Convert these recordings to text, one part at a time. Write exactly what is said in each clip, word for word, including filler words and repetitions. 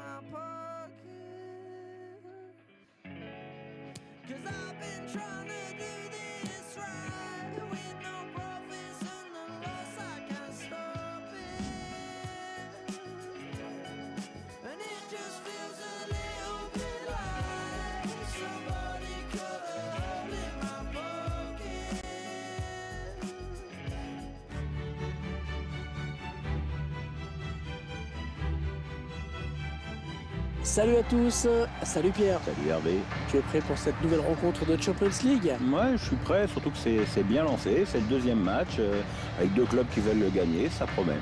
Salut à tous, salut Pierre. Salut Hervé. Tu es prêt pour cette nouvelle rencontre de Champions League? Ouais, je suis prêt, surtout que c'est bien lancé. C'est le deuxième match, euh, avec deux clubs qui veulent le gagner, ça promet.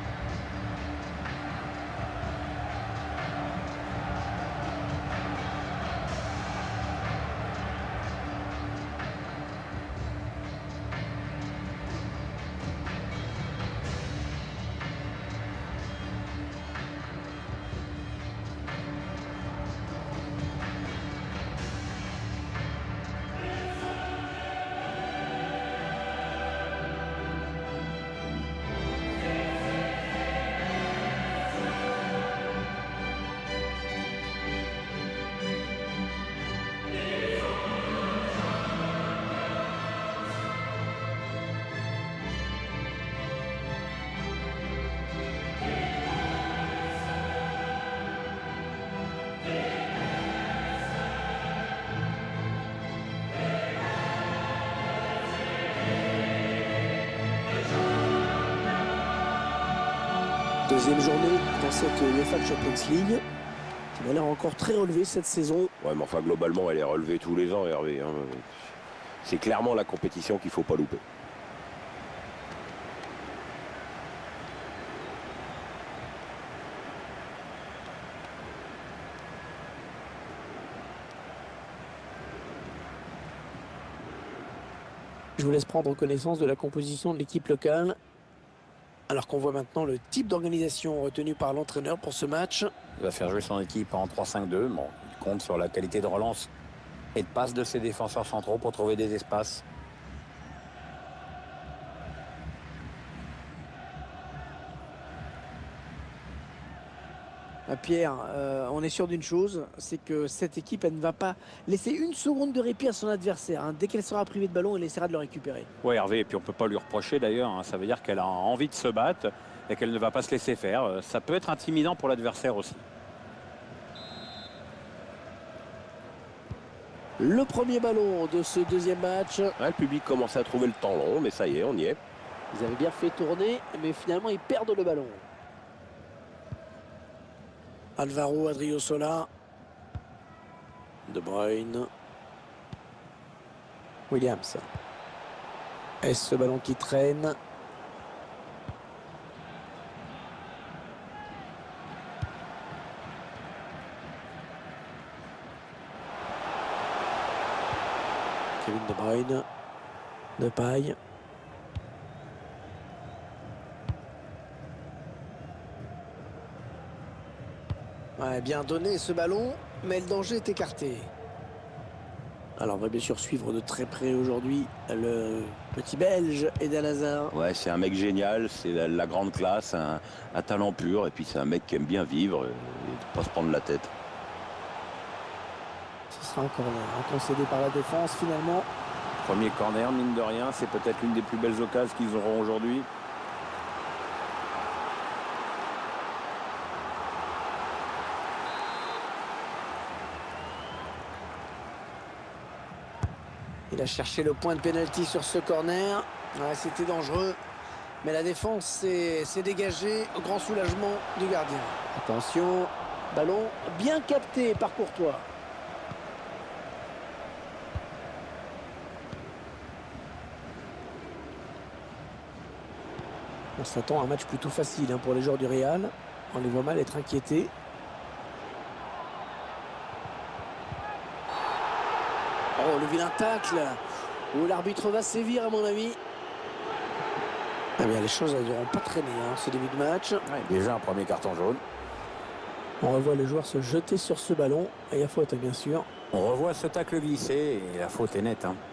Deuxième journée dans cette UEFA Champions League qui m'a l'air encore très relevée cette saison. Ouais, mais enfin, globalement, elle est relevée tous les ans, Hervé. Hein. C'est clairement la compétition qu'il ne faut pas louper. Je vous laisse prendre connaissance de la composition de l'équipe locale. Alors qu'on voit maintenant le type d'organisation retenu par l'entraîneur pour ce match. Il va faire jouer son équipe en trois cinq deux. Bon, il compte sur la qualité de relance et de passe de ses défenseurs centraux pour trouver des espaces. Pierre, euh, on est sûr d'une chose, c'est que cette équipe, elle ne va pas laisser une seconde de répit à son adversaire. Hein. Dès qu'elle sera privée de ballon, elle essaiera de le récupérer. Oui, Hervé, et puis on ne peut pas lui reprocher d'ailleurs. Hein. Ça veut dire qu'elle a envie de se battre et qu'elle ne va pas se laisser faire. Ça peut être intimidant pour l'adversaire aussi. Le premier ballon de ce deuxième match. Ouais, le public commence à trouver le temps long, mais ça y est, on y est. Ils avaient bien fait tourner, mais finalement ils perdent le ballon. Alvaro Adriozola, De Bruyne, Williams. Est-ce ce ballon qui traîne? Kevin De Bruyne, Depay. Ouais, bien donné ce ballon, mais le danger est écarté. Alors on va bien sûr suivre de très près aujourd'hui le petit Belge Eden Hazard. Ouais, c'est un mec génial, c'est la, la grande classe, un, un talent pur, et puis c'est un mec qui aime bien vivre et ne pas se prendre la tête. Ce sera un corner, hein, concédé par la défense finalement. Premier corner, mine de rien, c'est peut-être l'une des plus belles occasions qu'ils auront aujourd'hui. Il a cherché le point de pénalty sur ce corner. Ouais, c'était dangereux. Mais la défense s'est dégagée au grand soulagement du gardien. Attention, ballon bien capté par Courtois. On s'attend à un match plutôt facile hein, pour les joueurs du Real. On les voit mal être inquiétés. Oh, le vilain tacle. Où l'arbitre va sévir à mon avis. Eh bien, les choses ne devront pas traîner hein, ce début de match. Ouais, déjà un premier carton jaune. On revoit les joueurs se jeter sur ce ballon. Et il y a faute, bien sûr. On revoit ce tacle glissé et la faute est nette. Hein.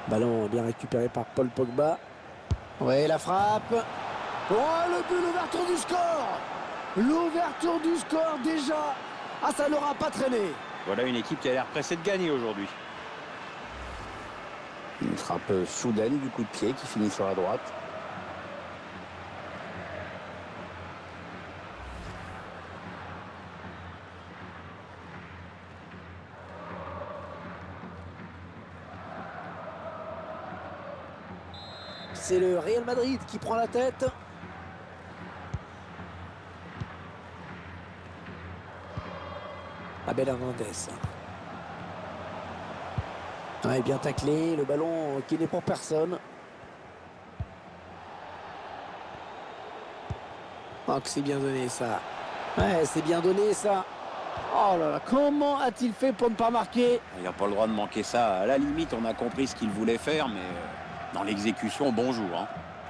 Ballon bien récupéré par Paul Pogba. Ouais, la frappe. Oh, le but, l'ouverture du score. L'ouverture du score déjà. Ah, ça n'aura pas traîné. Voilà une équipe qui a l'air pressée de gagner aujourd'hui. Une frappe soudaine du coup de pied qui finit sur la droite. C'est le Real Madrid qui prend la tête. Abel Hernandez. Ouais, bien taclé, le ballon qui n'est pour personne. Oh, que c'est bien donné ça. Ouais, c'est bien donné ça. Oh là là, comment a-t-il fait pour ne pas marquer? Il n'a pas le droit de manquer ça. À la limite, on a compris ce qu'il voulait faire, mais dans l'exécution, bonjour. Hein.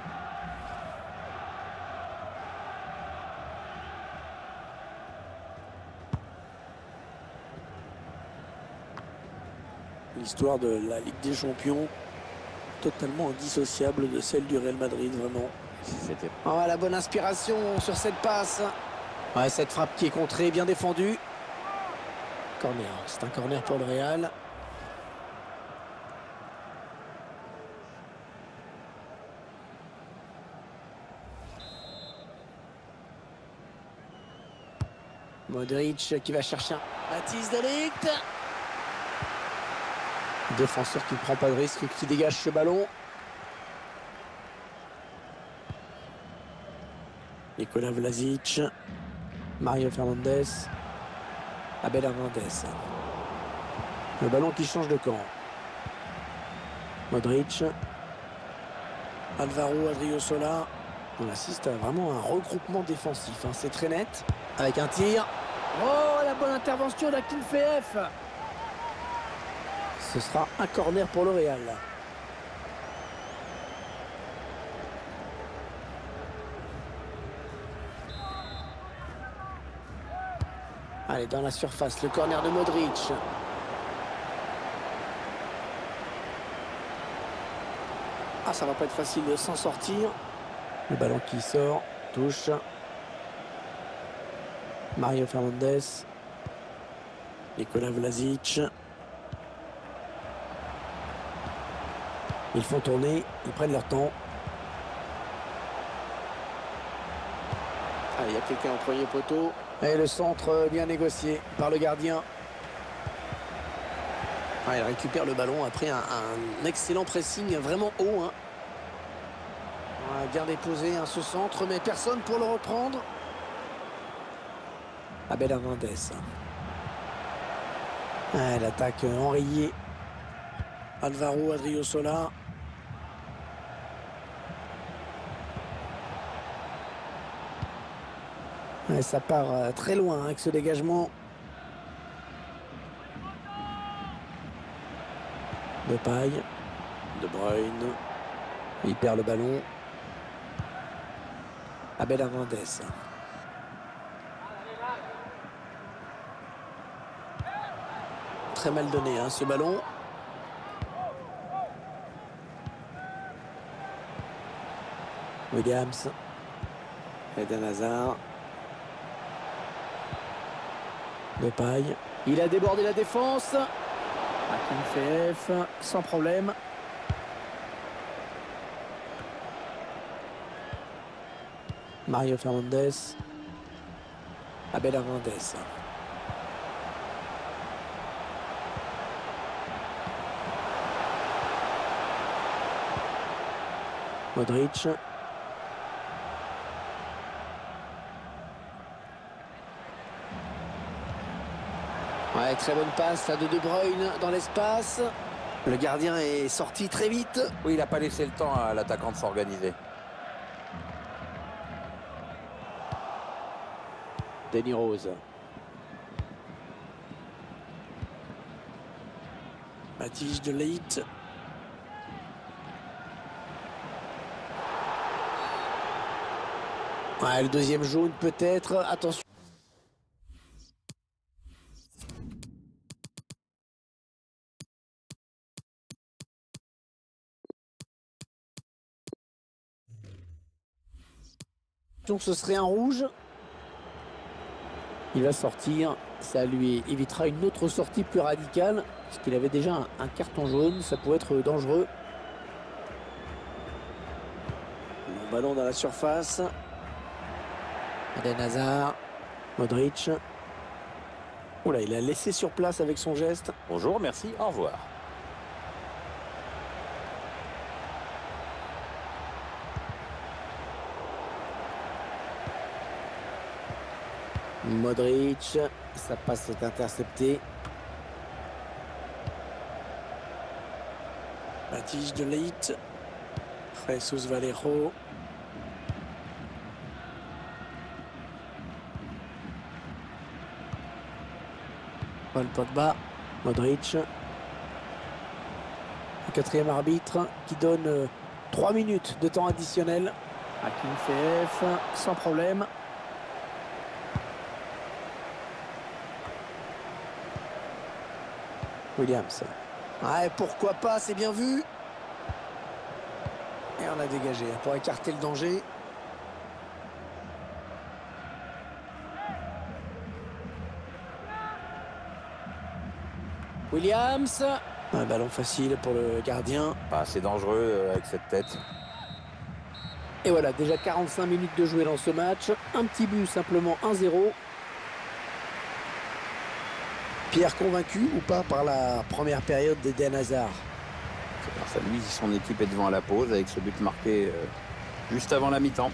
L'histoire de la Ligue des Champions, totalement indissociable de celle du Real Madrid, vraiment. C'était... Oh, la bonne inspiration sur cette passe. Ouais, cette frappe qui est contrée, bien défendue. Corner, c'est un corner pour le Real. Modric qui va chercher un Mathis de Ligt. Défenseur qui ne prend pas de risque, qui dégage ce ballon. Nicolas Vlasic. Mario Fernandez. Abel Hernandez. Le ballon qui change de camp. Modric. Alvaro Adriozola. On assiste à vraiment un regroupement défensif. Hein. C'est très net. Avec un tir. Oh, la bonne intervention d'Akin F. Ce sera un corner pour le Real. Allez, dans la surface, le corner de Modric. Ah, ça va pas être facile de s'en sortir. Le ballon qui sort, touche. Mario Fernandez. Nicolas Vlasic. Ils font tourner, ils prennent leur temps. Allez, il y a quelqu'un au premier poteau. Et le centre bien négocié par le gardien. Ah, il récupère le ballon après un, un excellent pressing, vraiment haut. Hein. Ah, bien déposé hein, ce centre, mais personne pour le reprendre. Abel Hernandez. Ah, l'attaque enrayée. Alvaro Adriozola. Ouais, ça part euh, très loin hein, avec ce dégagement. De paille. De Bruyne. Il perd le ballon. Abel Hernandez. Très mal donné hein, ce ballon. Williams. Eden Hazard. De paille. Il a débordé la défense. Akin F sans problème. Mario Fernandez. Abel Hernandez. Modric. Ouais, très bonne passe là de De Bruyne dans l'espace. Le gardien est sorti très vite. Oui, il n'a pas laissé le temps à l'attaquant de s'organiser. Danny Rose. Mathis de Ligt. Ouais, le deuxième jaune peut-être. Attention. Donc ce serait un rouge. Il va sortir. Ça lui évitera une autre sortie plus radicale. Parce qu'il avait déjà un, un carton jaune. Ça pouvait être dangereux. Le ballon dans la surface. Eden Hazard. Modric. Oula, il a laissé sur place avec son geste. Bonjour, merci, au revoir. Modric, sa passe est interceptée. La tige de Leite. Jesus Valero. Paul Pogba. Modric. Le quatrième arbitre qui donne euh, trois minutes de temps additionnel. Akinfeev, sans problème. Williams. Ouais, pourquoi pas, c'est bien vu. Et on a dégagé pour écarter le danger. Williams. Un ballon facile pour le gardien. Pas assez dangereux avec cette tête. Et voilà, déjà quarante-cinq minutes de jouer dans ce match. Un petit but, simplement un zéro. Pierre, convaincu ou pas par la première période d'Eden Hazard? C'est grâce à lui si son équipe est devant la pause avec ce but marqué euh, juste avant la mi-temps.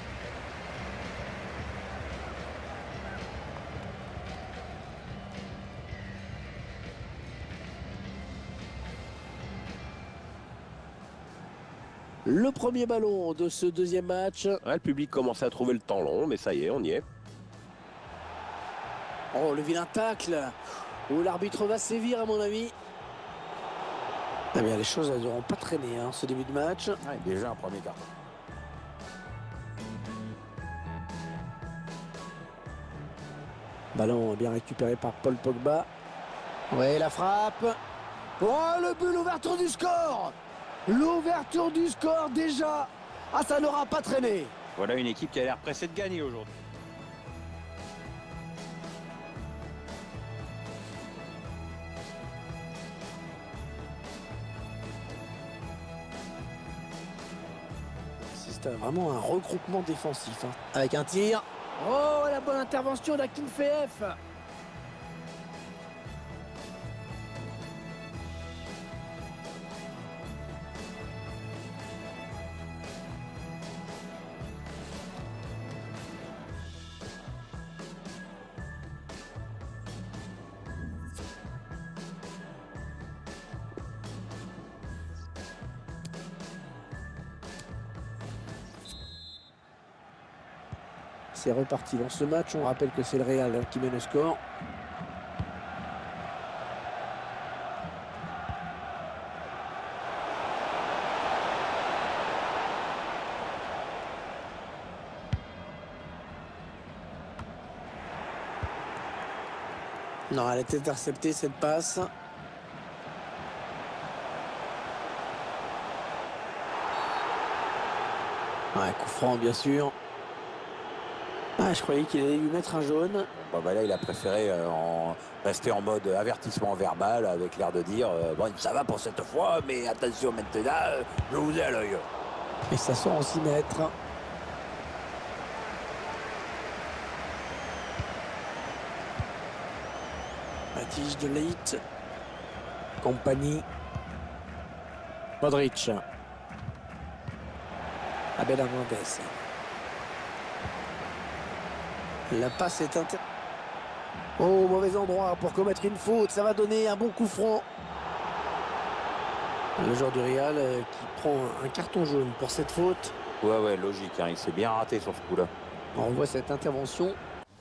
Le premier ballon de ce deuxième match. Ouais, le public commençait à trouver le temps long, mais ça y est, on y est. Oh, le vilain tacle. Oh, l'arbitre va sévir à mon avis. Eh bien, les choses n'auront pas traîné hein, ce début de match. Ouais, déjà un premier carton. Ballon bien récupéré par Paul Pogba. Ouais, la frappe. Oh, le but, l'ouverture du score. L'ouverture du score déjà. Ah, ça n'aura pas traîné. Voilà une équipe qui a l'air pressée de gagner aujourd'hui. C'est vraiment un regroupement défensif. Hein. Avec un tir. Oh, la bonne intervention d'Akinfeev. C'est reparti dans ce match. On rappelle que c'est le Real qui mène le score. Non, elle est interceptée cette passe. Ouais, coup franc bien sûr. Ah, je croyais qu'il allait lui mettre un jaune. Bon, bah là, il a préféré euh, en rester en mode avertissement verbal avec l'air de dire euh, bon, ça va pour cette fois, mais attention maintenant, euh, je vous ai à l'œil. Et ça sort en six mètres. La tige de Leite. Compagnie. Modric. Abel Hernandez. La passe est inter... Oh, mauvais endroit pour commettre une faute. Ça va donner un bon coup franc. Le joueur du Real euh, qui prend un carton jaune pour cette faute. Ouais, ouais, logique. Hein, il s'est bien raté sur ce coup-là. On voit cette intervention.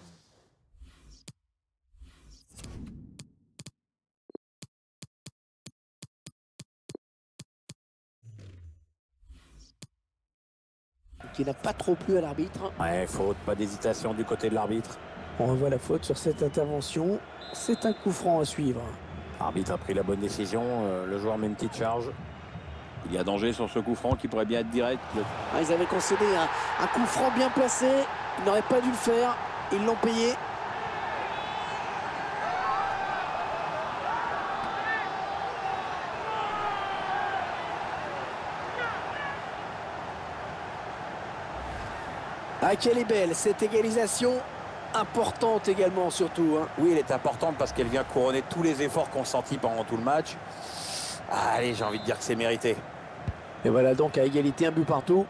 Qui n'a pas trop plu à l'arbitre. Ouais, faute, pas d'hésitation du côté de l'arbitre. On revoit la faute sur cette intervention. C'est un coup franc à suivre. L'arbitre a pris la bonne décision. Euh, le joueur met une petite charge. Il y a danger sur ce coup franc qui pourrait bien être direct. Ah, ils avaient concédé un, un coup franc bien placé. Ils n'auraient pas dû le faire. Ils l'ont payé. Ah, qu'elle est belle, cette égalisation, importante également surtout. Hein. Oui, elle est importante parce qu'elle vient couronner tous les efforts consentis pendant tout le match. Ah, allez, j'ai envie de dire que c'est mérité. Et voilà donc à égalité, un but partout.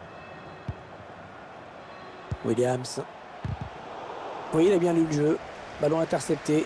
Williams. Oui, il a bien lu le jeu. Ballon intercepté.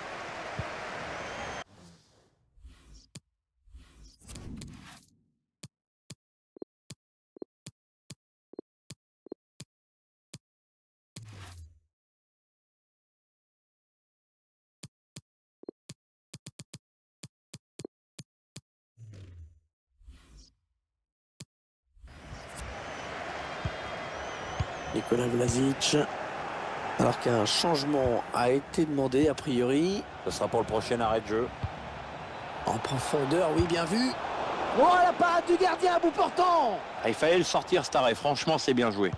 Nicolas Vlasic. Alors qu'un changement a été demandé a priori. Ce sera pour le prochain arrêt de jeu. En profondeur, oui, bien vu. Oh, la parade du gardien à bout portant. Ah, il fallait le sortir cet arrêt, franchement c'est bien joué.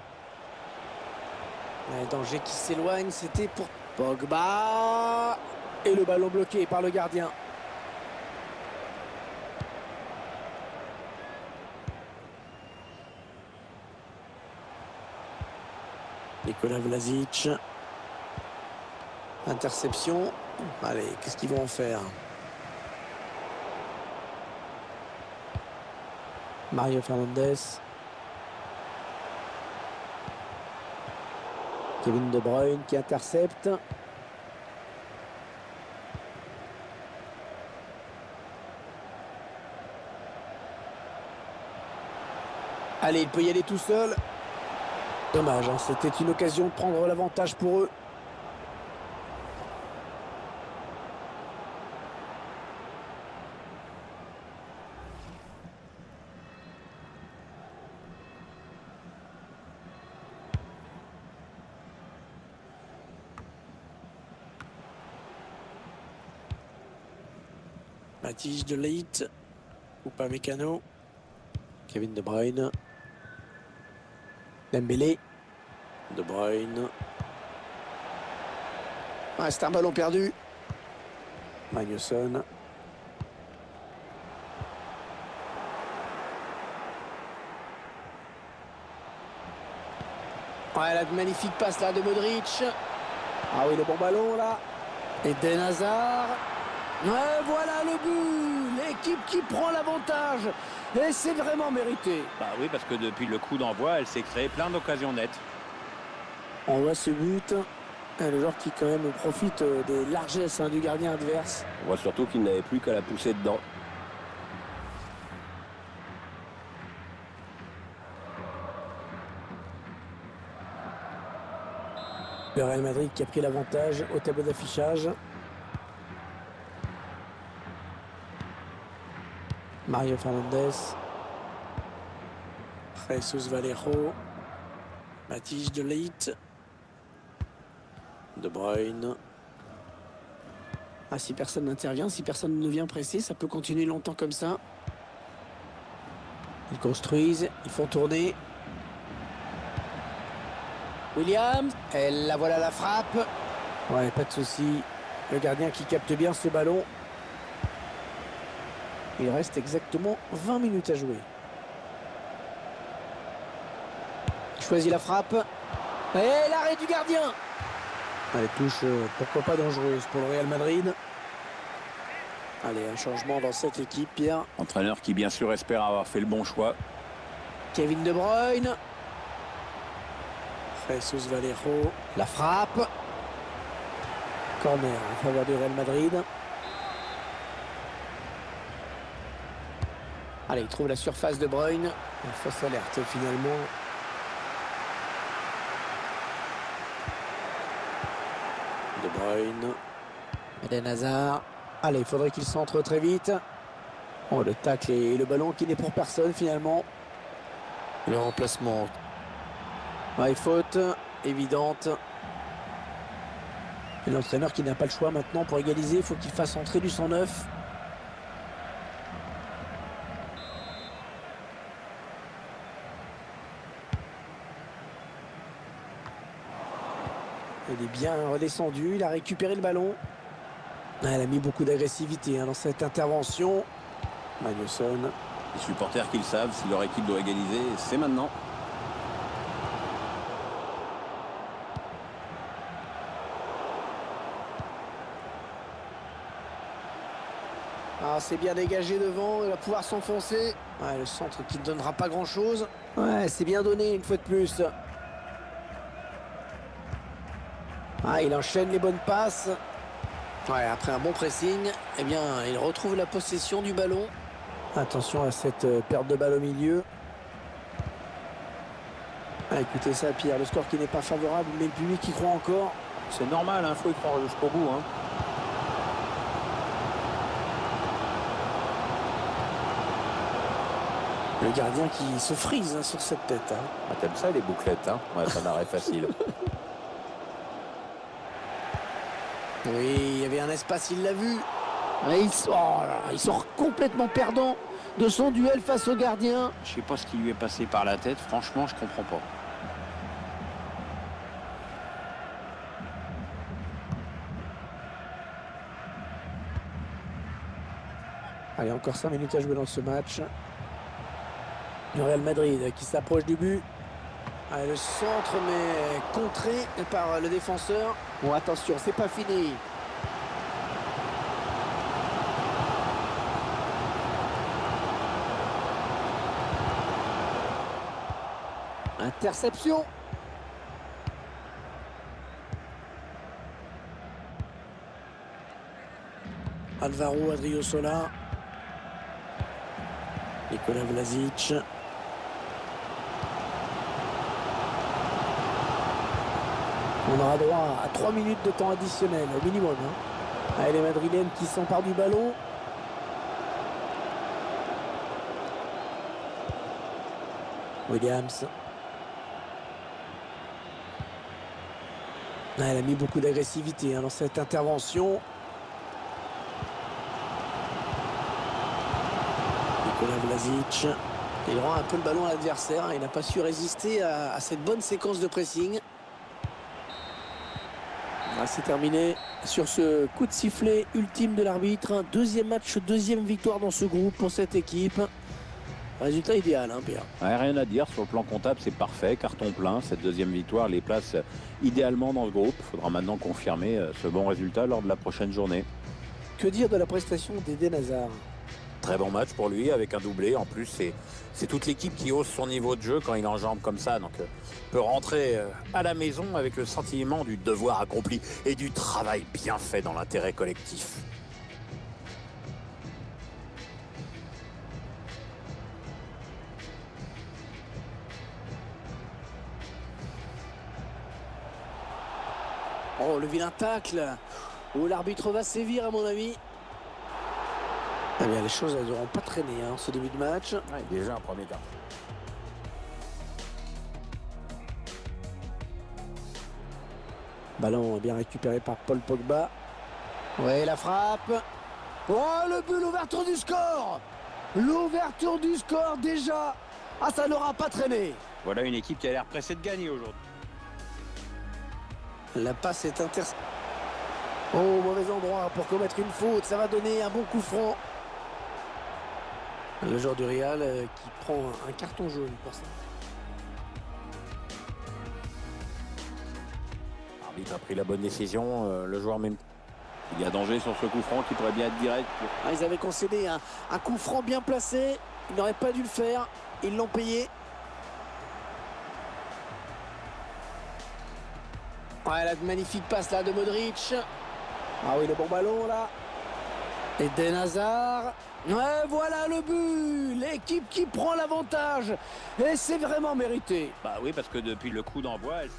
Un danger qui s'éloigne, c'était pour Pogba. Et le ballon bloqué par le gardien. Nicolas Vlasic. Interception. Allez, qu'est-ce qu'ils vont en faire? Mario Fernandes. Kevin De Bruyne qui intercepte. Allez, il peut y aller tout seul. Dommage, hein, c'était une occasion de prendre l'avantage pour eux. Matisse de Ligt. Upamecano. Kevin De Bruyne. Dembélé. De Bruyne. Ah, c'est un ballon perdu. Magnusson. Ouais, la magnifique passe là de Modric. Ah oui, le bon ballon là. Eden Hazard. Ouais, voilà le but. L'équipe qui prend l'avantage. Et c'est vraiment mérité. Bah oui, parce que depuis le coup d'envoi, elle s'est créée plein d'occasions nettes. On voit ce but. Et le joueur qui quand même profite des largesses hein, du gardien adverse. On voit surtout qu'il n'avait plus qu'à la pousser dedans. Le Real Madrid qui a pris l'avantage au tableau d'affichage. Mario Fernandes. Jesus Valero. Matisse de Ligt. De Bruyne. Ah, si personne n'intervient, si personne ne vient presser, ça peut continuer longtemps comme ça. Ils construisent, ils font tourner. Williams, et la voilà la frappe. Ouais, pas de souci. Le gardien qui capte bien ce ballon. Il reste exactement vingt minutes à jouer. Il choisit la frappe. Et l'arrêt du gardien. Allez, touche, euh, pourquoi pas dangereuse pour le Real Madrid. Allez, un changement dans cette équipe, Pierre. Entraîneur qui bien sûr espère avoir fait le bon choix. Kevin De Bruyne. Jesus Valero. La frappe. Corner en faveur du Real Madrid. Allez, il trouve la surface de Bruyne. Une fausse alerte finalement. De Bruyne. Eden Hazard. Allez, il faudrait qu'il centre très vite. Oh, le tacle et le ballon qui n'est pour personne finalement. Le remplacement. Ouais, faute évidente. Et l'entraîneur qui n'a pas le choix maintenant pour égaliser. Il faut qu'il fasse entrer du cent neuf. Il est bien redescendu, il a récupéré le ballon. Elle a mis beaucoup d'agressivité hein, dans cette intervention. Magnusson. Les supporters qui le savent, si leur équipe doit égaliser, c'est maintenant. Ah, c'est bien dégagé devant, il va pouvoir s'enfoncer. Ouais, le centre qui ne donnera pas grand-chose. Ouais, c'est bien donné une fois de plus. Ah, il enchaîne les bonnes passes. Ouais, après un bon pressing, eh bien, il retrouve la possession du ballon. Attention à cette perte de balle au milieu. Ah, écoutez ça, Pierre, le score qui n'est pas favorable, mais le public qui croit encore. C'est normal, il hein, faut y croire jusqu'au bout. Hein. Le gardien qui se frise hein, sur cette tête. Hein. Ah, t'aimes ça les bouclettes hein? Ouais, ça m'arrête facile. Oui, il y avait un espace, il l'a vu. Et il, sort, oh là, il sort complètement perdant de son duel face au gardien. Je sais pas ce qui lui est passé par la tête, franchement, je comprends pas. Allez, encore cinq minutes à jouer dans ce match. Le Real Madrid qui s'approche du but. Allez, le centre, mais contré par le défenseur. Bon, attention, c'est pas fini. Interception. Alvaro Adriozola. Nicolas Vlasic. On aura droit à trois minutes de temps additionnel au minimum. Hein. Allez, les Madrilènes qui s'emparent du ballon. Williams. Ah, elle a mis beaucoup d'agressivité hein, dans cette intervention. Nicolas Vlasic. Il rend un peu le ballon à l'adversaire. Il n'a pas su résister à, à cette bonne séquence de pressing. Ah, c'est terminé sur ce coup de sifflet ultime de l'arbitre. Deuxième match, deuxième victoire dans ce groupe pour cette équipe. Résultat idéal, hein, Pierre. Ouais, rien à dire, sur le plan comptable, c'est parfait. Carton plein, cette deuxième victoire les place idéalement dans ce groupe. Il faudra maintenant confirmer ce bon résultat lors de la prochaine journée. Que dire de la prestation d'Eden Hazard? Très bon match pour lui avec un doublé. En plus, c'est toute l'équipe qui hausse son niveau de jeu quand il enjambe comme ça. Donc, euh, peut rentrer euh, à la maison avec le sentiment du devoir accompli et du travail bien fait dans l'intérêt collectif. Oh, le vilain tacle. Oh, l'arbitre va sévir à mon avis. Eh bien, les choses elles n'auront pas traîné hein, ce début de match. Ouais, déjà un premier temps. Ballon bien récupéré par Paul Pogba. Ouais, la frappe. Oh, le but, l'ouverture du score. L'ouverture du score déjà. Ah, ça n'aura pas traîné. Voilà une équipe qui a l'air pressée de gagner aujourd'hui. La passe est interceptée. Oh, mauvais endroit pour commettre une faute. Ça va donner un bon coup franc. Le joueur du Real euh, qui prend un, un carton jaune pour ça. L'arbitre a pris la bonne décision. Euh, le joueur même. Il y a danger sur ce coup franc qui pourrait bien être direct. Ah, ils avaient concédé un, un coup franc bien placé. Ils n'auraient pas dû le faire. Ils l'ont payé. Ouais, la magnifique passe là de Modric. Ah oui, le bon ballon là. Eden Hazard. Ouais, voilà le but. L'équipe qui prend l'avantage. Et c'est vraiment mérité. Bah oui, parce que depuis le coup d'envoi... Elle...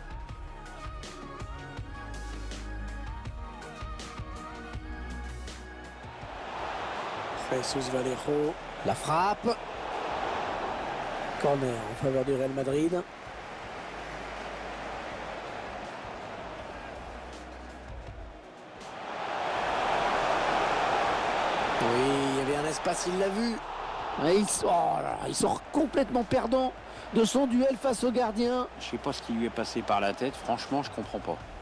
Jesus Vallejo. La frappe. Corner en faveur du Real Madrid. Oui, il y avait un espace, il l'a vu. Et il, oh là là, il sort complètement perdant de son duel face au gardien. Je sais pas ce qui lui est passé par la tête, franchement je comprends pas.